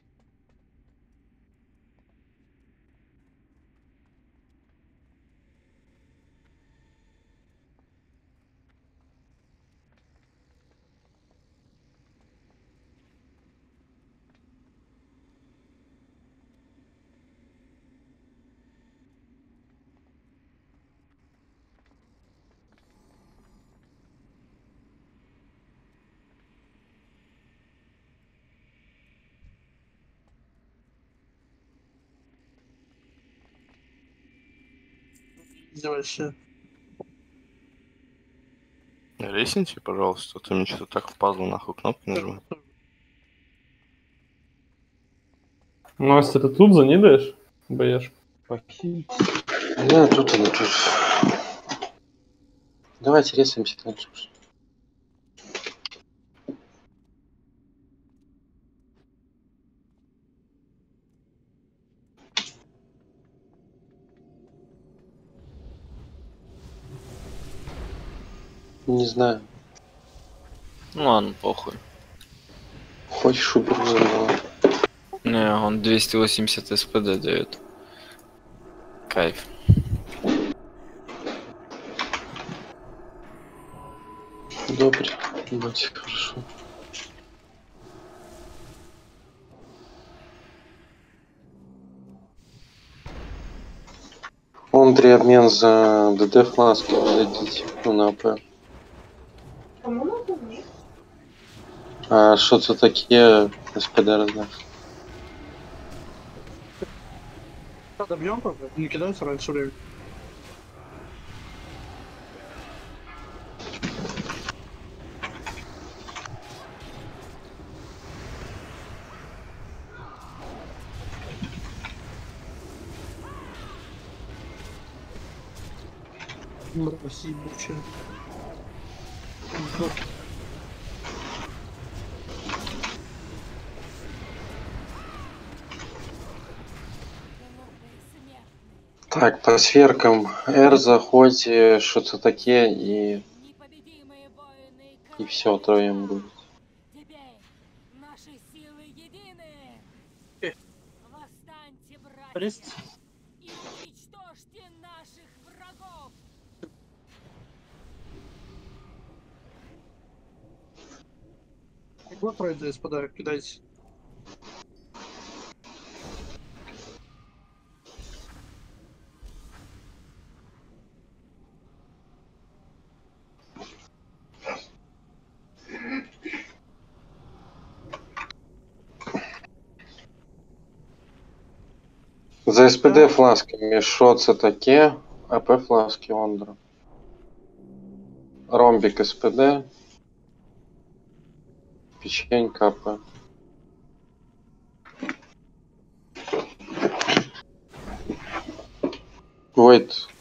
Издеваешься. Ресните, пожалуйста, а то мне что-то так в пазл нахуй кнопки нажимаю. Настя, ты тут занидаешь? Боешь? Похиль. Да, тут она тут. Давайте рисуемся дальше. Не знаю. Ну ладно, похуй. Хочешь уберу его? Не, он двести восемьдесят эс пэ дэ дает. Кайф. Добре, будь хорошо. Он три обмен за ДД фласки дадите, ну на АП. Кому надо мне? А что це таке СПД раздав? Добьем пока, не кидаются раньше времени. Мразь ебучая. Так, по сверкам R заходите, что це таке и и все, троем будет. Престь. Вот тройды из подарок кидайте. За СПД фласками, що це таке? АП фласки Ондра. Ромбик СПД. Печенька АП. Войт,